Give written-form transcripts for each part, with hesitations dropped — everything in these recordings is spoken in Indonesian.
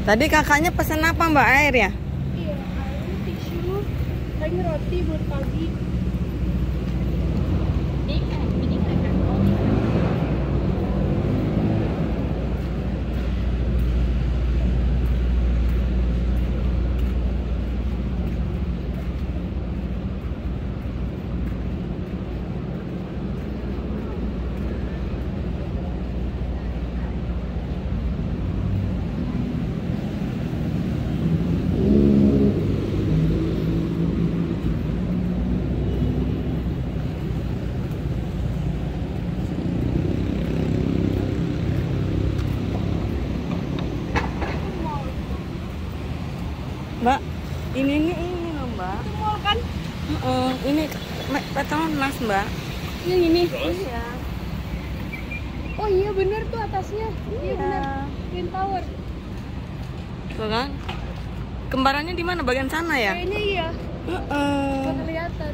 Tadi kakaknya pesan apa Mbak, air ya? Iya, air, tisu, dan roti buat pagi. Mbak, ini loh Mbak. Itu mall kan? Ini Petronas Mbak. Yang ini? Iya. Oh iya bener tuh atasnya. Iya bener. Twin Tower. Tuh kan? Kembarannya di mana? Bagian sana ya? Kayaknya iya. Nggak kelihatan.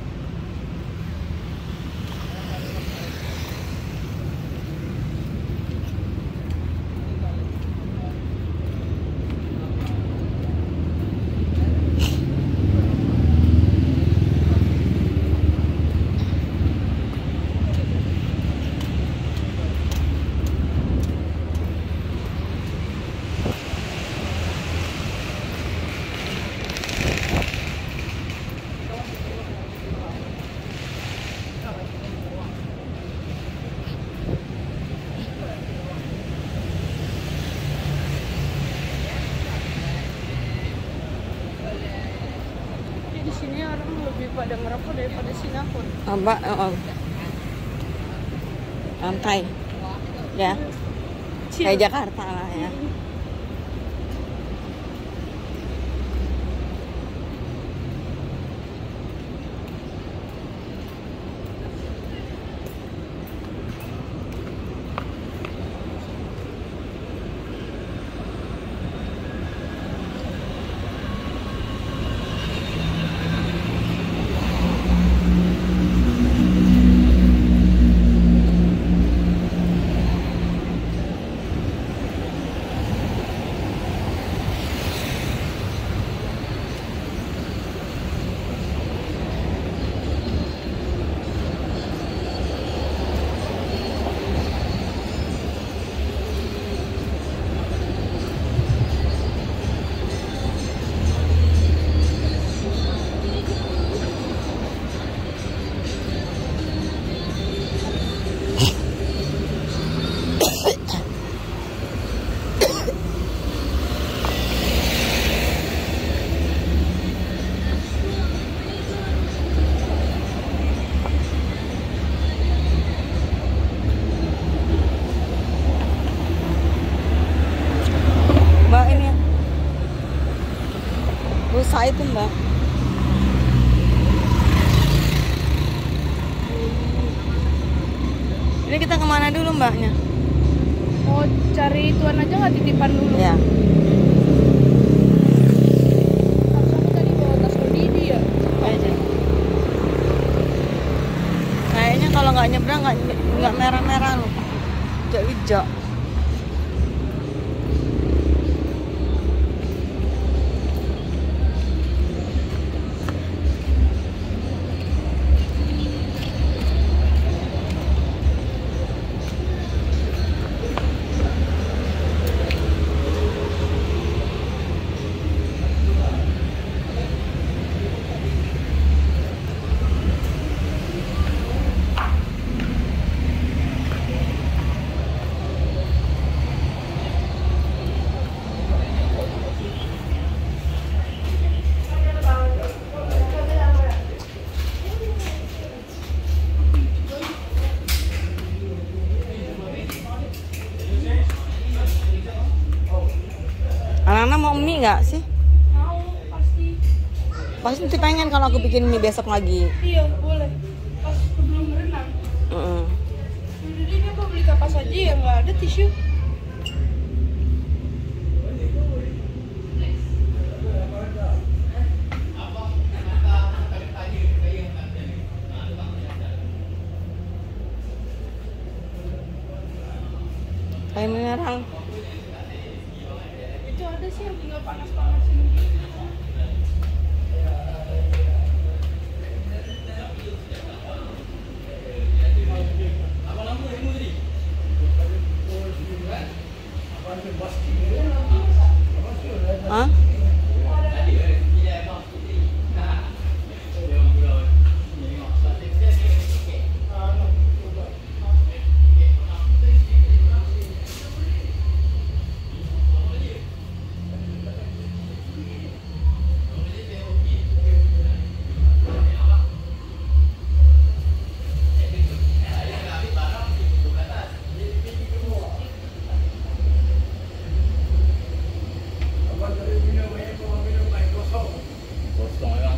Di sini orang lebih pada ngerokok daripada Singapura. Mbak, lantai. Ya. Kayak Jakarta lah ya. Mbak, ini rusa itu Mbak. Ini kita kemana dulu Mbaknya? Mau cari tuan aja nggak titipan dulu? Ya. Harus aku tadi bawa tas Odidi ya? Aja. Kayaknya kalau nggak nyebrang nggak merah-merah loh, hijau-hijau. Anak-anak mau mie nggak sih? Mau, pasti. Pasti pengen kalau aku bikin mie besok lagi. Iya, boleh. Pas sebelum berenang. Jadi dia mau beli kapas aja ya, nggak ada tisu. Air mineral. Itu ada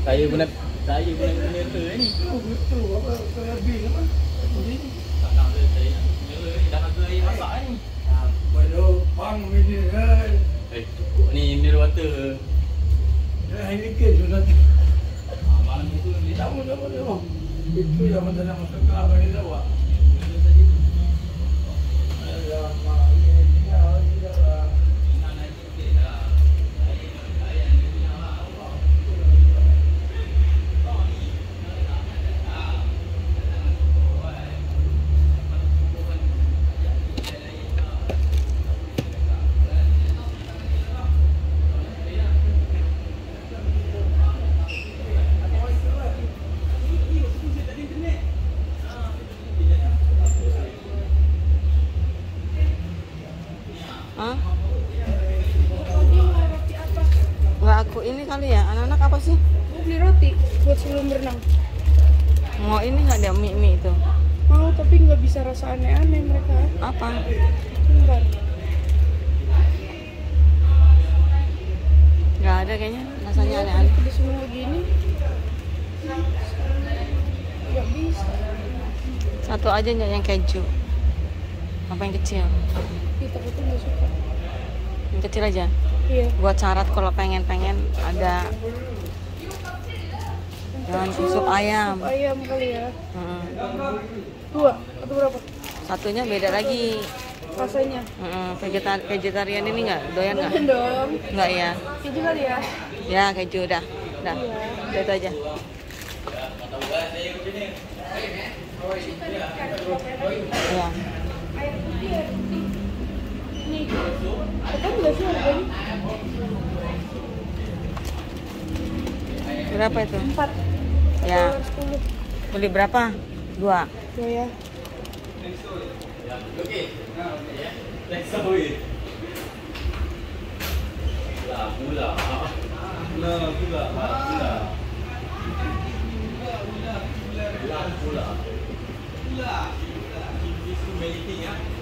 Saya benar tu ni. Betul, apa lebih apa? Jadi, Tak nak saya. Dah ada air masak ni. baru pang mineral. Cukup ni mineral water. Ini ke sudah. Malam itu dia tak Sama. Itu yang mana nak masuk ke apa ni awak? Hah? Dia mau roti apa? Nggak aku ini kali ya, anak-anak apa sih? Mau beli roti buat sebelum berenang. Mau ini nggak ada mie itu? Mau tapi nggak bisa rasa aneh-aneh mereka. Apa? Bentar. Nggak ada kayaknya, rasanya aneh-aneh. Udah semua gini. Nggak bisa. Satu aja yang keju. Apa yang kecil? Kita itu nggak suka. Yang kecil aja. Iya. Buat syarat kalau pengen ada dengan sup ayam. Sup ayam kali ya. Mm. 2 atau berapa? Satunya beda lagi. Rasanya. Vegetarian ini nggak doyan nggak? Mungkin dong. Nggak ya? Keju kali ya. Ya keju dah. Iya. Udah itu aja. Ya. Air putih, air putih. Nih. Apa nggak sih harganya? Berapa itu? 4. Ya. 10. Beli berapa? 2. Ya ya. Pula.